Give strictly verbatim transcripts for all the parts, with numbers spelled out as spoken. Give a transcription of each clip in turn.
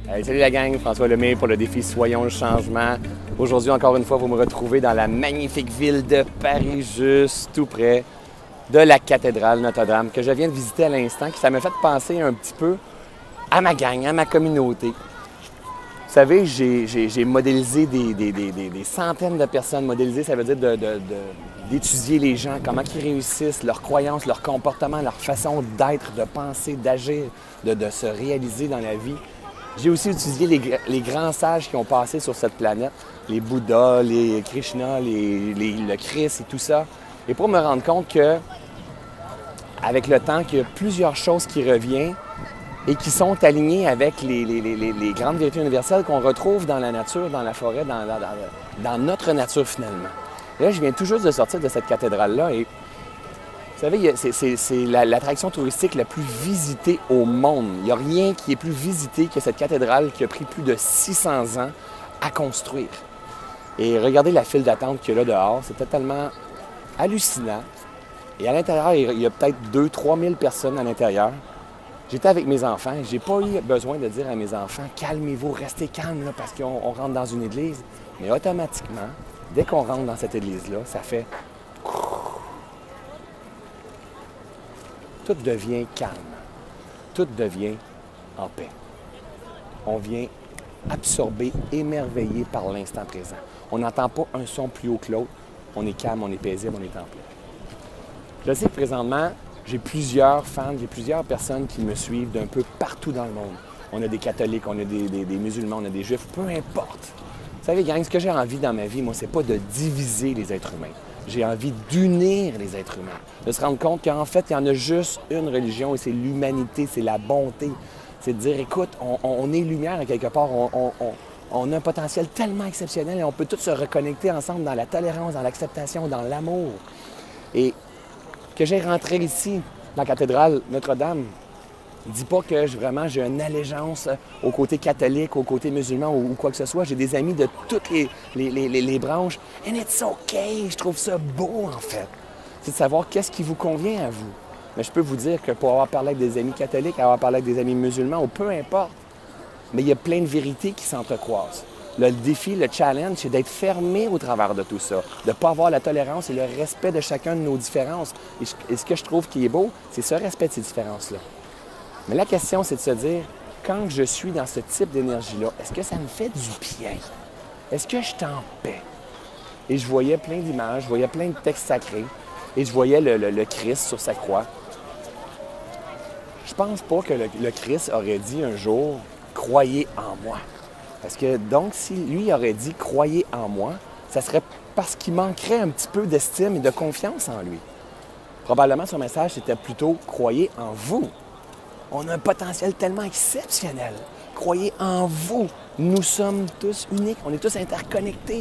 Hey, salut la gang, François Lemay pour le défi Soyons le changement. Aujourd'hui, encore une fois, vous me retrouvez dans la magnifique ville de Paris, juste tout près de la cathédrale Notre-Dame que je viens de visiter à l'instant, qui ça m'a fait penser un petit peu à ma gang, à ma communauté. Vous savez, j'ai modélisé des, des, des, des, des centaines de personnes. Modéliser, ça veut dire de, de, de, d'étudier les gens, comment ils réussissent, leurs croyances, leur comportement, leur façon d'être, de penser, d'agir, de, de se réaliser dans la vie. J'ai aussi étudié les, les grands sages qui ont passé sur cette planète, les Bouddhas, les Krishna, les, les, le Christ et tout ça. Et pour me rendre compte que, avec le temps, qu'il y a plusieurs choses qui reviennent et qui sont alignées avec les, les, les, les grandes vérités universelles qu'on retrouve dans la nature, dans la forêt, dans, dans, dans notre nature finalement. Et là, je viens tout juste de sortir de cette cathédrale-là et vous savez, c'est l'attraction touristique la plus visitée au monde. Il n'y a rien qui est plus visité que cette cathédrale qui a pris plus de six cents ans à construire. Et regardez la file d'attente qu'il y a là dehors, c'est totalement hallucinant. Et à l'intérieur, il y a peut-être deux, trois mille personnes à l'intérieur. J'étais avec mes enfants et je n'ai pas eu besoin de dire à mes enfants « Calmez-vous, restez calmes là, parce qu'on rentre dans une église. » Mais automatiquement, dès qu'on rentre dans cette église-là, ça fait... Tout devient calme. Tout devient en paix. On vient absorber, émerveillé par l'instant présent. On n'entend pas un son plus haut que l'autre. On est calme, on est paisible, on est en paix. Je sais que présentement, j'ai plusieurs fans, j'ai plusieurs personnes qui me suivent d'un peu partout dans le monde. On a des catholiques, on a des, des, des musulmans, on a des juifs, peu importe. Vous savez, gang, ce que j'ai envie dans ma vie, moi, c'est pas de diviser les êtres humains. J'ai envie d'unir les êtres humains, de se rendre compte qu'en fait, il y en a juste une religion et c'est l'humanité, c'est la bonté. C'est de dire, écoute, on, on est lumière à quelque part, on, on, on, on a un potentiel tellement exceptionnel et on peut tous se reconnecter ensemble dans la tolérance, dans l'acceptation, dans l'amour. Et que j'ai rentré ici, dans la cathédrale Notre-Dame, ne dis pas que vraiment j'ai une allégeance au côté catholique, au côté musulman ou, ou quoi que ce soit. J'ai des amis de toutes les, les, les, les branches. And it's okay! Je trouve ça beau, en fait. C'est de savoir qu'est-ce qui vous convient à vous. Mais je peux vous dire que pour avoir parlé avec des amis catholiques, avoir parlé avec des amis musulmans, ou peu importe, mais il y a plein de vérités qui s'entrecroisent. Le défi, le challenge, c'est d'être fermé au travers de tout ça, de ne pas avoir la tolérance et le respect de chacun de nos différences. Et, je, et ce que je trouve qui est beau, c'est ce respect de ces différences-là. Mais la question, c'est de se dire, quand je suis dans ce type d'énergie-là, est-ce que ça me fait du bien? Est-ce que je suis en paix? Et je voyais plein d'images, je voyais plein de textes sacrés, et je voyais le, le, le Christ sur sa croix. Je pense pas que le, le Christ aurait dit un jour, « Croyez en moi ». Parce que donc, si lui aurait dit « Croyez en moi », ça serait parce qu'il manquerait un petit peu d'estime et de confiance en lui. Probablement, son message, c'était plutôt « Croyez en vous ». On a un potentiel tellement exceptionnel. Croyez en vous. Nous sommes tous uniques. On est tous interconnectés.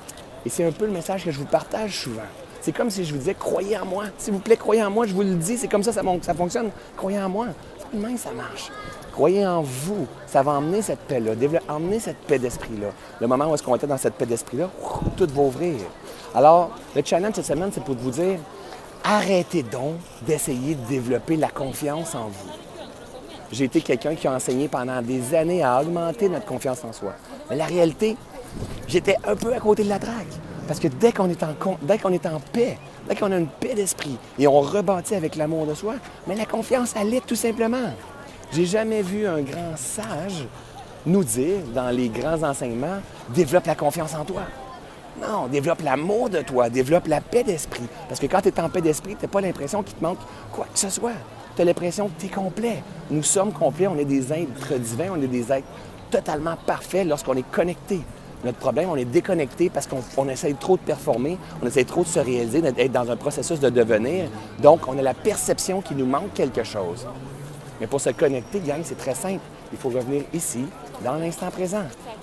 Et c'est un peu le message que je vous partage souvent. C'est comme si je vous disais, croyez en moi. S'il vous plaît, croyez en moi. Je vous le dis, c'est comme ça que ça, ça fonctionne. Croyez en moi. C'est le même, ça marche. Croyez en vous. Ça va emmener cette paix-là, emmener cette paix d'esprit-là. Le moment où est-ce qu'on était dans cette paix d'esprit-là, tout va ouvrir. Alors, le challenge cette semaine, c'est pour vous dire, arrêtez donc d'essayer de développer la confiance en vous. J'ai été quelqu'un qui a enseigné pendant des années à augmenter notre confiance en soi. Mais la réalité, j'étais un peu à côté de la traque. Parce que dès qu'on est en, dès qu'on est en paix, dès qu'on a une paix d'esprit et on rebâtit avec l'amour de soi, mais la confiance allait tout simplement. J'ai jamais vu un grand sage nous dire, dans les grands enseignements, « Développe la confiance en toi ». Non, développe l'amour de toi, développe la paix d'esprit. Parce que quand tu es en paix d'esprit, tu n'as pas l'impression qu'il te manque quoi que ce soit. Tu as l'impression que tu es complet. Nous sommes complets, on est des êtres divins, on est des êtres totalement parfaits lorsqu'on est connectés. Notre problème, on est déconnecté parce qu'on on essaie trop de performer, on essaie trop de se réaliser, d'être dans un processus de devenir. Donc, on a la perception qu'il nous manque quelque chose. Mais pour se connecter, gang, c'est très simple. Il faut revenir ici, dans l'instant présent.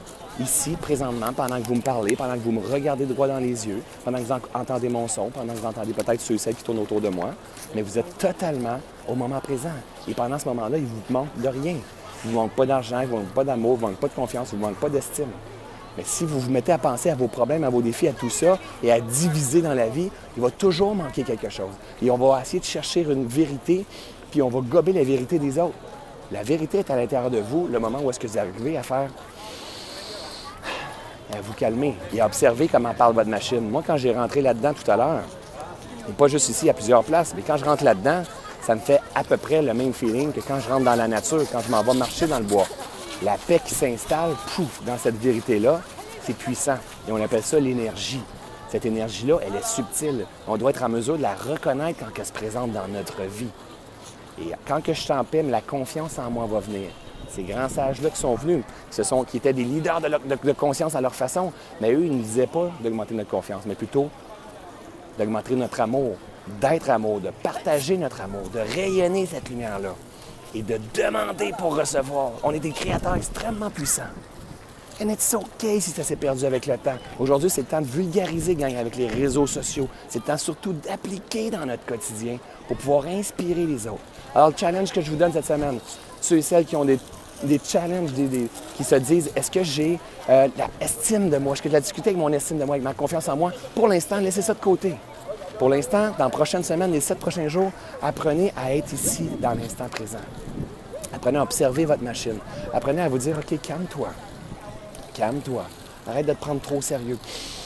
Ici, présentement, pendant que vous me parlez, pendant que vous me regardez droit dans les yeux, pendant que vous entendez mon son, pendant que vous entendez peut-être ceux et celles qui tournent autour de moi, mais vous êtes totalement au moment présent. Et pendant ce moment-là, il ne vous manque de rien. Il ne vous manque pas d'argent, il ne vous manque pas d'amour, il ne vous manque pas de confiance, il ne vous manque pas d'estime. Mais si vous vous mettez à penser à vos problèmes, à vos défis, à tout ça, et à diviser dans la vie, il va toujours manquer quelque chose. Et on va essayer de chercher une vérité, puis on va gober la vérité des autres. La vérité est à l'intérieur de vous, le moment où est-ce que vous arrivez à faire, à vous calmer et à observer comment parle votre machine. Moi, quand j'ai rentré là-dedans tout à l'heure, et pas juste ici, à plusieurs places, mais quand je rentre là-dedans, ça me fait à peu près le même feeling que quand je rentre dans la nature, quand je m'en vais marcher dans le bois. La paix qui s'installe, pouf, dans cette vérité-là, c'est puissant. Et on appelle ça l'énergie. Cette énergie-là, elle est subtile. On doit être en mesure de la reconnaître quand elle se présente dans notre vie. Et quand que je suis en paix, la confiance en moi va venir. Ces grands sages-là qui sont venus, qui, se sont, qui étaient des leaders de, leur, de, de conscience à leur façon, mais eux, ils ne disaient pas d'augmenter notre confiance, mais plutôt d'augmenter notre amour, d'être amour, de partager notre amour, de rayonner cette lumière-là et de demander pour recevoir. On est des créateurs extrêmement puissants. And it's okay si ça s'est perdu avec le temps. Aujourd'hui, c'est le temps de vulgariser, gang, avec les réseaux sociaux. C'est le temps surtout d'appliquer dans notre quotidien pour pouvoir inspirer les autres. Alors, le challenge que je vous donne cette semaine, ceux et celles qui ont des, des challenges, des, des, qui se disent, est-ce que j'ai euh, la estime de moi? Est-ce que j'ai de la difficulté avec mon estime de moi, avec ma confiance en moi? Pour l'instant, laissez ça de côté. Pour l'instant, dans les prochaines semaines, les sept prochains jours, apprenez à être ici, dans l'instant présent. Apprenez à observer votre machine. Apprenez à vous dire, OK, calme-toi. Calme-toi. Arrête de te prendre trop au sérieux.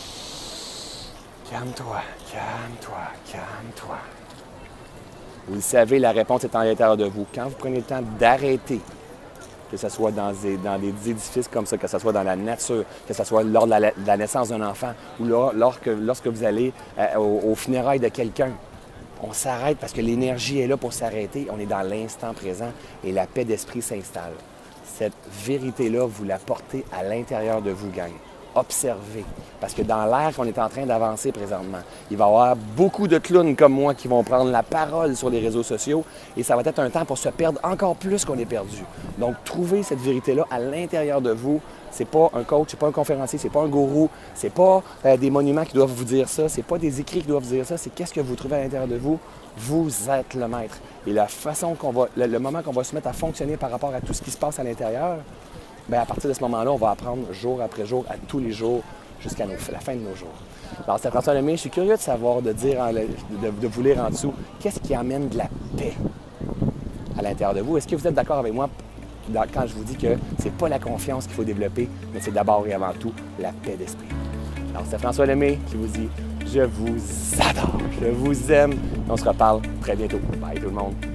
Calme-toi, calme-toi, calme-toi. Vous le savez, la réponse est en l'intérieur de vous. Quand vous prenez le temps d'arrêter, que ce soit dans des, dans des édifices comme ça, que ce soit dans la nature, que ce soit lors de la, de la naissance d'un enfant ou lors, lorsque, lorsque vous allez euh, au, au funérailles de quelqu'un, on s'arrête parce que l'énergie est là pour s'arrêter. On est dans l'instant présent et la paix d'esprit s'installe. Cette vérité-là, vous la portez à l'intérieur de vous, gang. Observez. Parce que dans l'ère qu'on est en train d'avancer présentement, il va y avoir beaucoup de clowns comme moi qui vont prendre la parole sur les réseaux sociaux et ça va être un temps pour se perdre encore plus qu'on est perdu. Donc, trouvez cette vérité-là à l'intérieur de vous. C'est pas un coach, c'est pas un conférencier, c'est pas un gourou, c'est pas euh, des monuments qui doivent vous dire ça, c'est pas des écrits qui doivent vous dire ça, c'est qu'est-ce que vous trouvez à l'intérieur de vous. Vous êtes le maître. Et la façon qu'on va, le, le moment qu'on va se mettre à fonctionner par rapport à tout ce qui se passe à l'intérieur, bien, à partir de ce moment-là, on va apprendre jour après jour, à tous les jours, jusqu'à nos, la fin de nos jours. Alors, c'est François Lemay, je suis curieux de savoir, de dire, en, de, de vous lire en dessous, qu'est-ce qui amène de la paix à l'intérieur de vous? Est-ce que vous êtes d'accord avec moi quand je vous dis que c'est pas la confiance qu'il faut développer, mais c'est d'abord et avant tout la paix d'esprit? Alors, c'est François Lemay qui vous dit, je vous adore, je vous aime. On se reparle très bientôt. Bye tout le monde.